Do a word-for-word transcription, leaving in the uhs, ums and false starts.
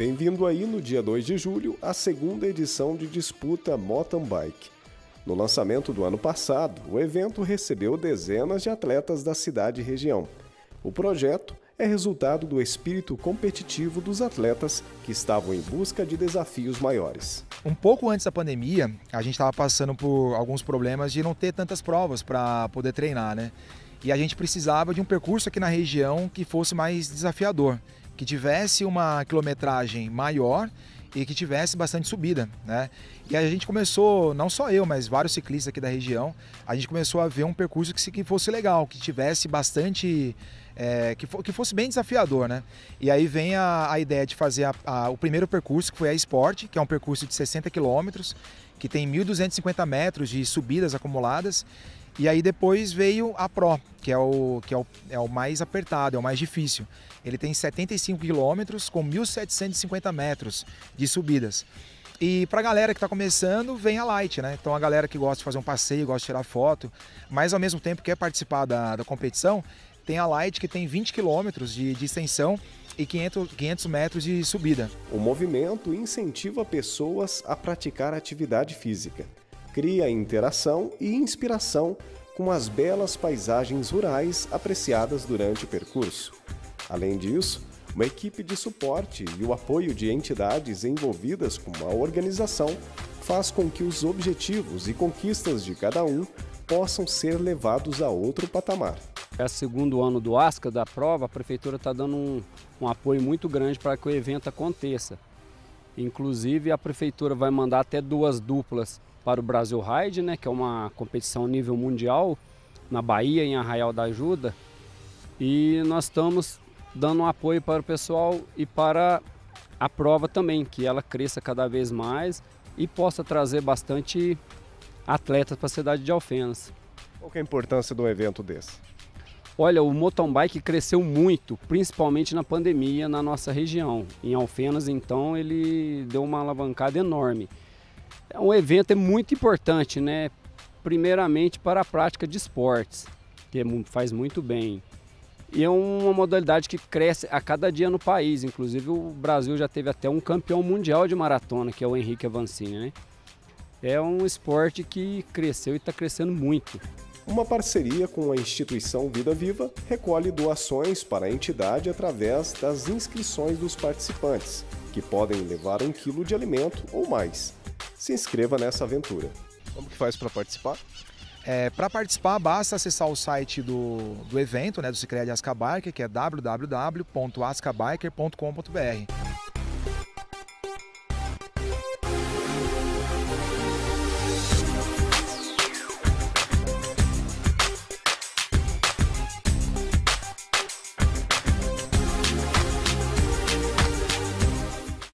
Bem-vindo aí no dia dois de julho à segunda edição de disputa Mountain Bike. No lançamento do ano passado, o evento recebeu dezenas de atletas da cidade e região. O projeto é resultado do espírito competitivo dos atletas que estavam em busca de desafios maiores. Um pouco antes da pandemia, a gente estava passando por alguns problemas de não ter tantas provas para poder treinar, né? E a gente precisava de um percurso aqui na região que fosse mais desafiador, que tivesse uma quilometragem maior e que tivesse bastante subida, né? E a gente começou, não só eu, mas vários ciclistas aqui da região, a gente começou a ver um percurso que fosse legal, que tivesse bastante, é, que, for, que fosse bem desafiador, né? E aí vem a, a ideia de fazer a, a, o primeiro percurso, que foi a Sport, que é um percurso de sessenta quilômetros, que tem mil duzentos e cinquenta metros de subidas acumuladas. E aí depois veio a Pro, que é o, que é o, é o mais apertado, é o mais difícil. Ele tem setenta e cinco quilômetros com mil setecentos e cinquenta metros de subidas. E para a galera que está começando, vem a Light, né? Então a galera que gosta de fazer um passeio, gosta de tirar foto, mas ao mesmo tempo quer participar da, da competição, tem a Light que tem vinte quilômetros de, de extensão e quinhentos metros de subida. O movimento incentiva pessoas a praticar atividade física. Cria interação e inspiração com as belas paisagens rurais apreciadas durante o percurso. Além disso, uma equipe de suporte e o apoio de entidades envolvidas com a organização faz com que os objetivos e conquistas de cada um possam ser levados a outro patamar. É o segundo ano do ASCA, da prova, a Prefeitura está dando um, um apoio muito grande para que o evento aconteça. Inclusive, a Prefeitura vai mandar até duas duplas para o Brasil Ride, né, que é uma competição nível mundial, na Bahia, em Arraial da Ajuda. E nós estamos dando um apoio para o pessoal e para a prova também, que ela cresça cada vez mais e possa trazer bastante atletas para a cidade de Alfenas. Qual que é a importância de um evento desse? Olha, o mountain bike cresceu muito, principalmente na pandemia na nossa região. Em Alfenas, então, ele deu uma alavancada enorme. Um evento é muito importante, né? Primeiramente para a prática de esportes, que faz muito bem. E é uma modalidade que cresce a cada dia no país. Inclusive o Brasil já teve até um campeão mundial de maratona, que é o Henrique Avancini, né? É um esporte que cresceu e está crescendo muito. Uma parceria com a instituição Vida Viva recolhe doações para a entidade através das inscrições dos participantes, que podem levar um quilo de alimento ou mais. Se inscreva nessa aventura. Como que faz para participar? É, para participar, basta acessar o site do, do evento, né, do Sicredi Asca Biker, que é w w w ponto asca biker ponto com ponto b r.